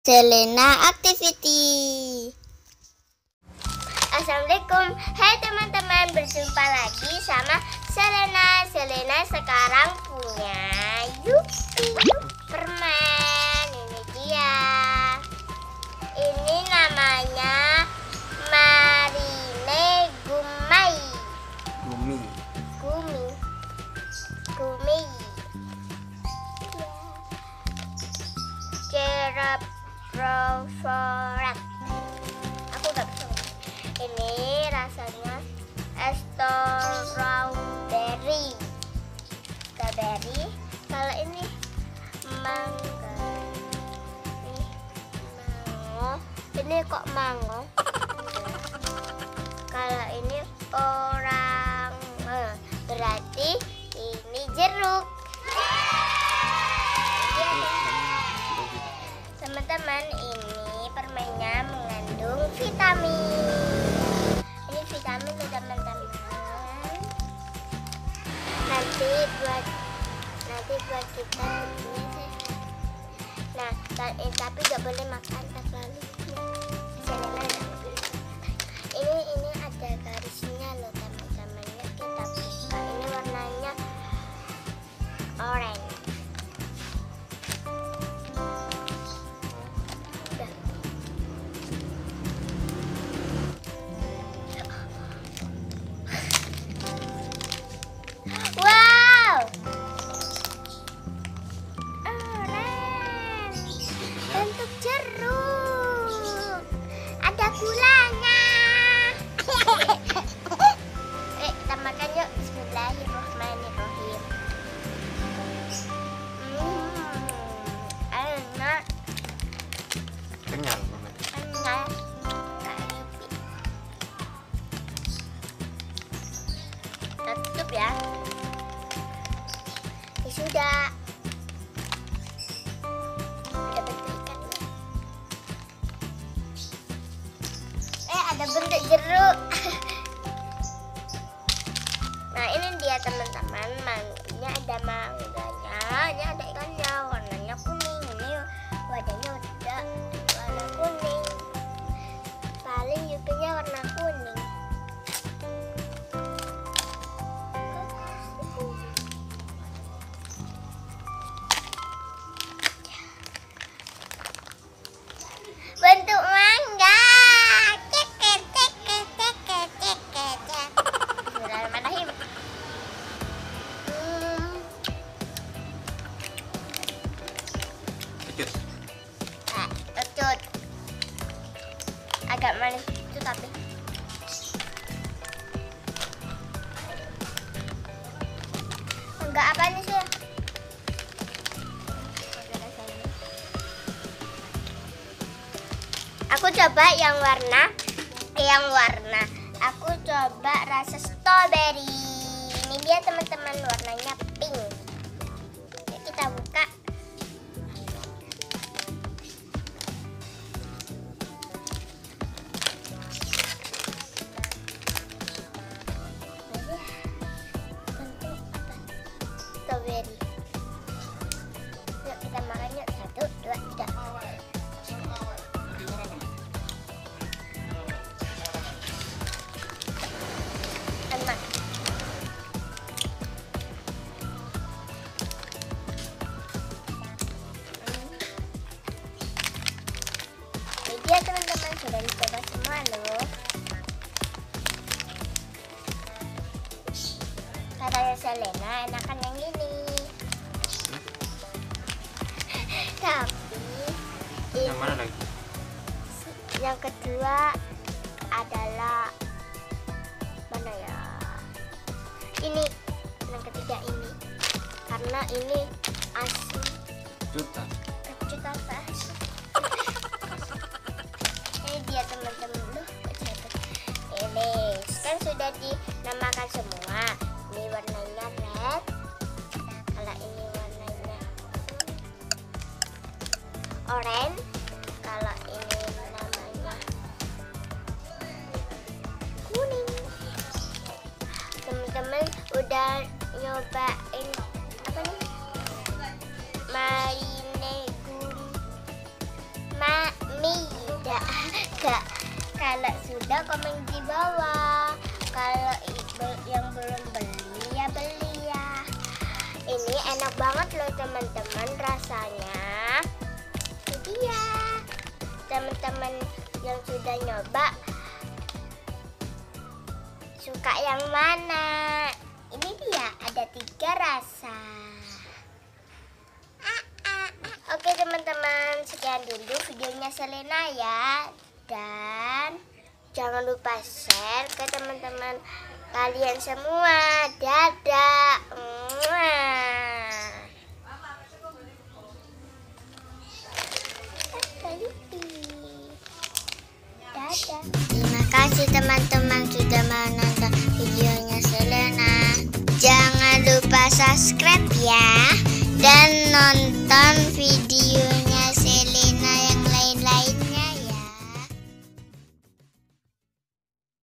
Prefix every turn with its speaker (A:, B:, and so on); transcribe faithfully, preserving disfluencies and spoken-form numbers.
A: Selena Activity.
B: Assalamualaikum, hai teman-teman, berjumpa lagi sama Selena. Selena sekarang punya Yupi permen. Ini dia. Ini namanya Marine Gumai.
C: Gumi.
B: Gumi. Gumi. Cerap Proforat. Aku gak bisa. Ini rasanya strawberry. Strawberry. Kalau ini mangga. Ini mango. Ini kok mango. Kalau ini orang, berarti ini jeruk. Teman-teman, ini permennya mengandung vitamin. Ini vitamin tuh teman-teman. Nanti buat nanti buat kita tubuhnya sehat. Nah, eh, tapi gak boleh makan terlalu. Ini ini ada garisnya loh teman-teman. Kita buka. Ini warnanya orange. Jeruk, ada gulanya. Eh, kita makan yuk. Bismillahirrahmanirrahim. Hmm, enak.
C: Kenyal banget.
B: Enak. Tutup ya. Ya sudah. Ada bentuk jeruk. Nah, ini dia teman-teman. Ini ada mangganya, ini ada ikannya, warnanya kuning. Ini wadahnya udah warna kuning. Paling yupinya warna kuning. Bentuk mangga. Kecut, agak manis itu tapi enggak apa nih sih. Aku coba yang warna, yang warna. Aku coba rasa strawberry. Ini dia teman-teman, warnanya pink. Yuk kita buka. Strawberry. Yuk kita makan yuk. Satu, dua, tiga. Enak. Ini dia teman-teman, sudah dicoba semua loh. Katanya Selena enakan yang ini. Tapi
C: Yang mana lagi?
B: yang kedua adalah mana ya? Ini yang ketiga ini. Karena ini asin.
C: Juta.
B: Kecut apa? Ini dia teman-teman. Loh, ini kan sudah dinamakan semua. Ini warnanya red. Kalau ini warnanya orange. Kalau ini namanya kuning. Teman-teman udah nyobain apa nih? Marine Gumai. tidak? Kalau sudah, komen di bawah. Kalau yang belum beli ya beli ya. Ini enak banget loh teman-teman rasanya. Jadi ya teman-teman yang sudah nyoba suka yang mana? Ini dia ada tiga rasa. Ah, ah, ah. Oke teman-teman, sekian dulu videonya Selena ya. Dan jangan lupa share ke teman-teman kalian semua. Dadah. Dadah.
A: Terima kasih teman-teman sudah menonton videonya Selena. Jangan lupa subscribe ya dan nonton video